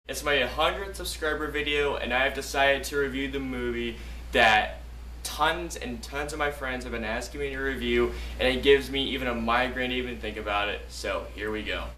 It's my 100th subscriber video, and I have decided to review the movie that tons and tons of my friends have been asking me to review, and it gives me even a migraine to even think about it. So here we go.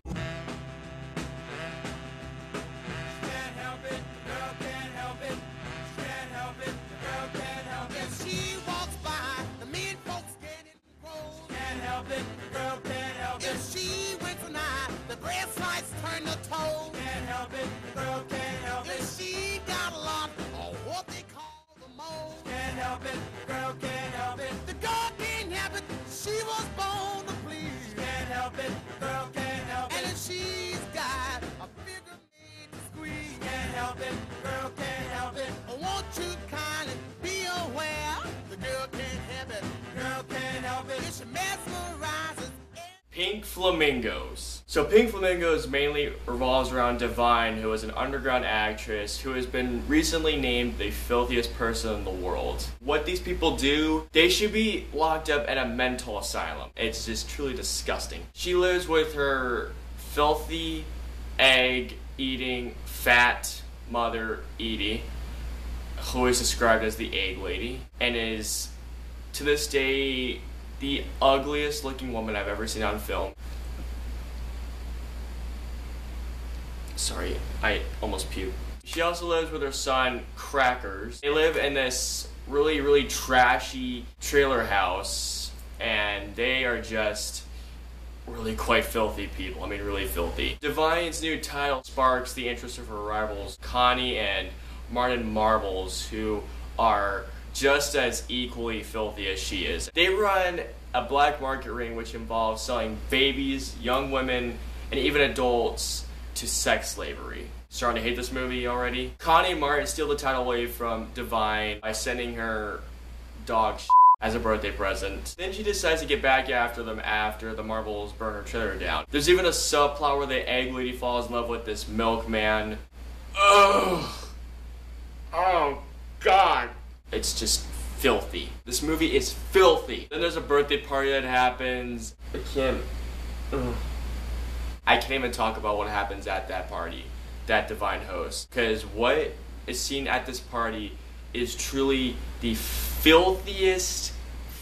Pink Flamingos. So Pink Flamingos mainly revolves around Divine, who is an underground actress who has been recently named the filthiest person in the world. What these people do, they should be locked up in a mental asylum. It's just truly disgusting. She lives with her filthy, egg-eating, fat mother, Edie, who is described as the egg lady, and is, to this day, the ugliest looking woman I've ever seen on film. Sorry, I almost puked. She also lives with her son, Crackers. They live in this really trashy trailer house, and they are just really quite filthy people. I mean, really filthy. Divine's new title sparks the interest of her rivals, Connie and Martin Marbles, who are just as equally filthy as she is. They run a black market ring which involves selling babies, young women, and even adults to sex slavery. Starting to hate this movie already. Connie and Martin steal the title away from Divine by sending her dog as a birthday present. Then she decides to get back after them after the Marbles burn her trailer down. There's even a subplot where the egg lady falls in love with this milkman. Ugh. Oh God. It's just filthy. This movie is filthy. Then there's a birthday party that happens. I can't even talk about what happens at that party that Divine hosts, because what is seen at this party is truly the filthiest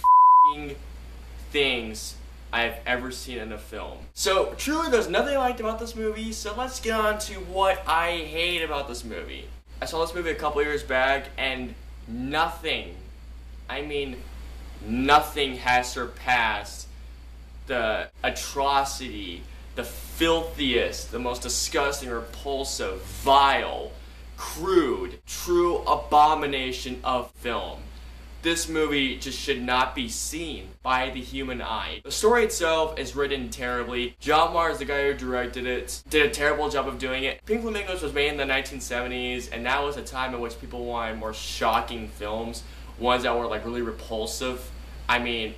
things I've ever seen in a film. So truly there's nothing I liked about this movie, so let's get on to what I hate about this movie. I saw this movie a couple years back, and nothing, I mean nothing has surpassed the atrocity, the filthiest, the most disgusting, repulsive, vile, crude, true abomination of film. This movie just should not be seen by the human eye. The story itself is written terribly. John Mars, the guy who directed it, did a terrible job of doing it. Pink Flamingos was made in the 1970s, and that was a time in which people wanted more shocking films, ones that were like really repulsive. I mean,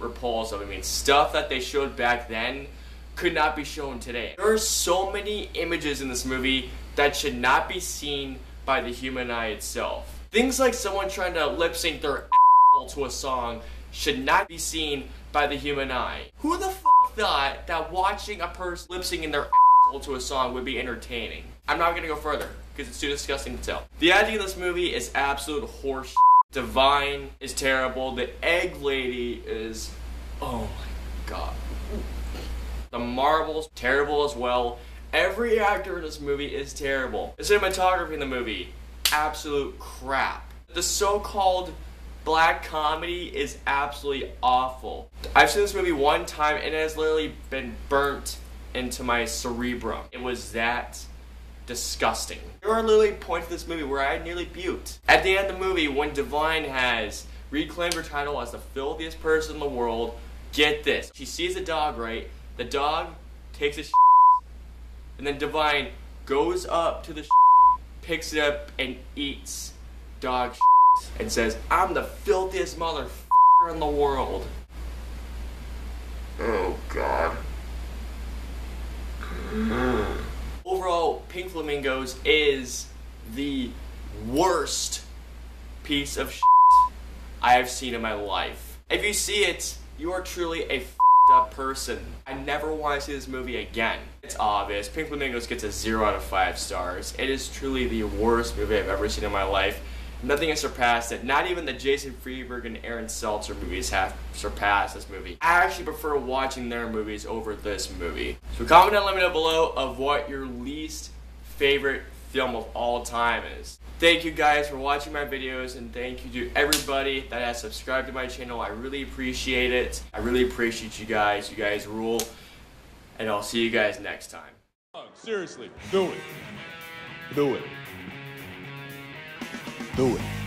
stuff that they showed back then could not be shown today. There are so many images in this movie that should not be seen by the human eye itself. Things like someone trying to lip sync their to a song should not be seen by the human eye. Who the f*** thought that watching a person lip syncing their to a song would be entertaining? I'm not gonna go further because it's too disgusting to tell. The acting of this movie is absolute horse. Divine is terrible. The egg lady is, oh my God. The Marbles, terrible as well. Every actor in this movie is terrible. The cinematography in the movie, absolute crap. The so-called black comedy is absolutely awful. I've seen this movie one time and it has literally been burnt into my cerebrum. It was that disgusting. There are literally points in this movie where I nearly puked. At the end of the movie, when Divine has reclaimed her title as the filthiest person in the world, get this. She sees a dog, right? The dog takes a and then Divine goes up to the picks it up and eats dog and says, "I'm the filthiest motherfucker in the world." Oh God. Overall, Pink Flamingos is the worst piece of I have seen in my life. If you see it, you are truly a up person. I never want to see this movie again. It's obvious. Pink Flamingos gets a 0 out of 5 stars. It is truly the worst movie I've ever seen in my life. Nothing has surpassed it. Not even the Jason Freeberg and Aaron Seltzer movies have surpassed this movie. I actually prefer watching their movies over this movie. So comment down, let me know below of what your least favorite film of all time is. Thank you guys for watching my videos, and thank you to everybody that has subscribed to my channel. I really appreciate it. I really appreciate you guys. You guys rule. And I'll see you guys next time. Seriously, do it. Do it. Do it.